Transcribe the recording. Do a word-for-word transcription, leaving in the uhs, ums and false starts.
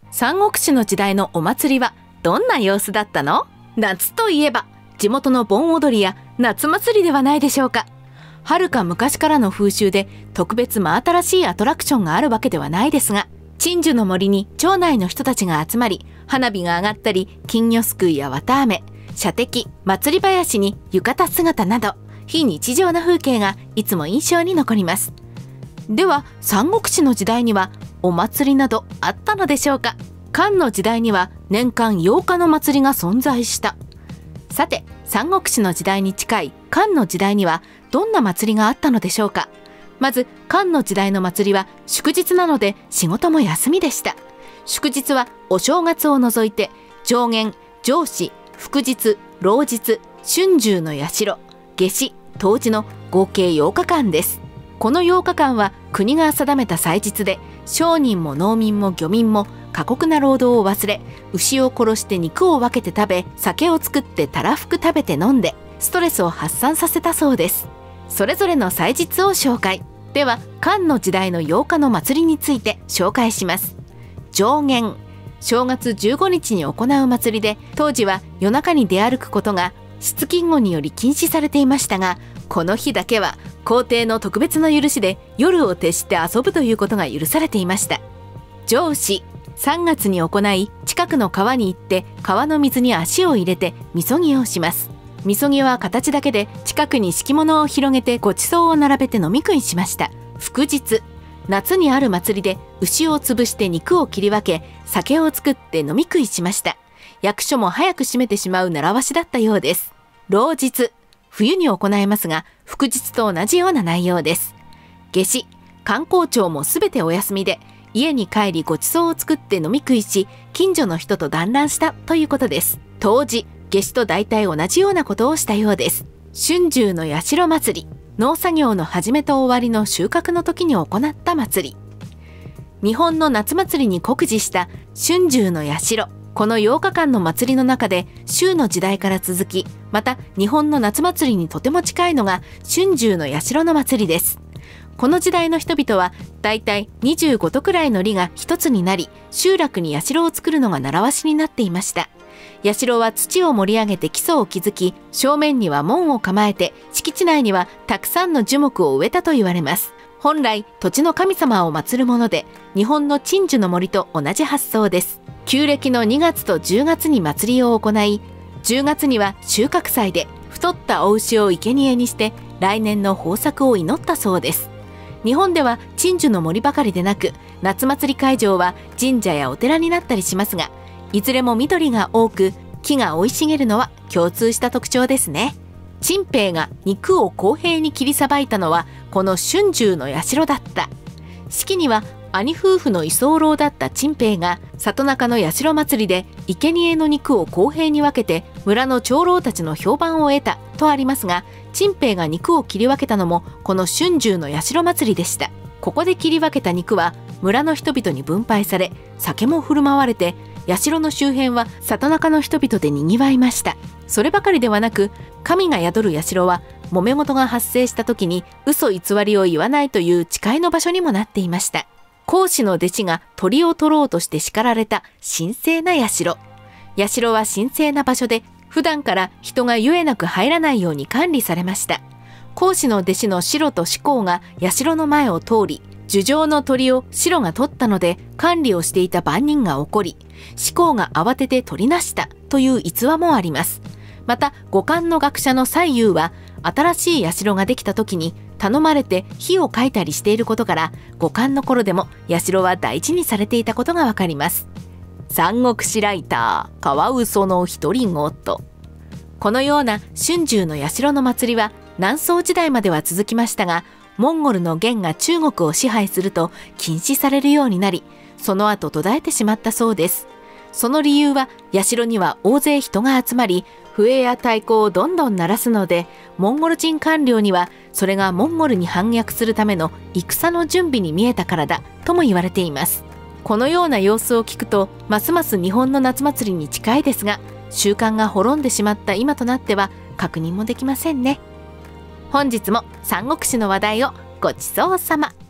三国志の時代のお祭りはどんな様子だったの？夏といえば地元の盆踊りや夏祭りではないでしょうか。はるか昔からの風習で特別真新しいアトラクションがあるわけではないですが、鎮守の森に町内の人たちが集まり、花火が上がったり、金魚すくいや綿あめ、射的、祭り囃子に浴衣姿など、非日常な風景がいつも印象に残ります。では、三国志の時代にはお祭りなどあったのでしょうか。漢の時代には年間ようかの祭りが存在した。さて、三国志の時代に近い漢の時代にはどんな祭りがあったのでしょうか。まず、漢の時代の祭りは祝日なので仕事も休みでした。祝日はお正月を除いて上元、上子、福日、老日、春秋の社、夏至、冬至の合計ようかかんです。このようかかんは国が定めた祭日で、商人も農民も漁民も過酷な労働を忘れ、牛を殺して肉を分けて食べ、酒を作ってたらふく食べて飲んで、ストレスを発散させたそうです。それぞれの祭日を紹介。では、漢の時代のようかの祭りについて紹介します。上元、正月じゅうごにちに行う祭りで、当時は夜中に出歩くことが出禁語により禁止されていましたが、この日だけは皇帝の特別な許しで夜を徹して遊ぶということが許されていました。上子、さんがつに行い、近くの川に行って川の水に足を入れてみそぎをします。みそぎは形だけで、近くに敷物を広げてごちそうを並べて飲み食いしました。福日、夏にある祭りで牛を潰して肉を切り分け、酒を作って飲み食いしました。役所も早く閉めてしまう習わしだったようです。老日、冬に行えますが、福日と同じような内容です。夏至、観光庁もすべてお休みで、家に帰りごちそうを作って飲み食いし、近所の人と団らんしたということです。冬至、夏至と大体同じようなことをしたようです。春秋の社祭り、農作業の始めと終わりの収穫の時に行った祭り。日本の夏祭りに酷似した春秋の社。このようかかんの祭りの中で、周の時代から続き、また日本の夏祭りにとても近いのが春秋の社の祭りです。この時代の人々はだいたいにじゅうごとくらいの里が一つになり、集落に社を作るのが習わしになっていました。社は土を盛り上げて基礎を築き、正面には門を構えて、敷地内にはたくさんの樹木を植えたと言われます。本来土地の神様を祀るもので、日本の鎮守の森と同じ発想です。旧暦のにがつとじゅうがつに祭りを行い、じゅうがつには収穫祭で太ったお牛を生贄にして来年の豊作を祈ったそうです。日本では鎮守の森ばかりでなく、夏祭り会場は神社やお寺になったりしますが、いずれも緑が多く木が生い茂るのは共通した特徴ですね。陳平が肉を公平に切りさばいたのはこの春秋の社だった。式には兄夫婦の居候だった陳平が里中の社祭りで生贄の肉を公平に分けて村の長老たちの評判を得たとありますが、陳平が肉を切り分けたのもこの春秋の社祭りでした。ここで切り分けた肉は村の人々に分配され、酒も振る舞われて、社の周辺は里中の人々でにぎわいました。そればかりではなく、神が宿る社は揉め事が発生した時に嘘偽りを言わないという誓いの場所にもなっていました。孔子の弟子が鳥を取ろうとして叱られた神聖な社。社は神聖な場所で、普段から人がゆえなく入らないように管理されました。孔子の弟子のシロとシコウが社の前を通り、樹上の鳥をシロが取ったので管理をしていた番人が怒り、シコウが慌てて取りなしたという逸話もあります。また五感の学者の西遊は新しい社ができた時に頼まれて火を描いたりしていることから、五感の頃でも社は大事にされていたことがわかります。三国志ライター、カワウソの独り言。このような春秋の社の祭りは南宋時代までは続きましたが、モンゴルの元が中国を支配すると禁止されるようになり、その後途絶えてしまったそうです。その理由は、社には大勢人が集まり、笛や太鼓をどんどん鳴らすので、モンゴル人官僚にはそれがモンゴルに反逆するための戦の準備に見えたからだとも言われています。このような様子を聞くと、ますます日本の夏祭りに近いですが、習慣が滅んでしまった今となっては確認もできませんね。本日も三国志の話題をごちそうさま。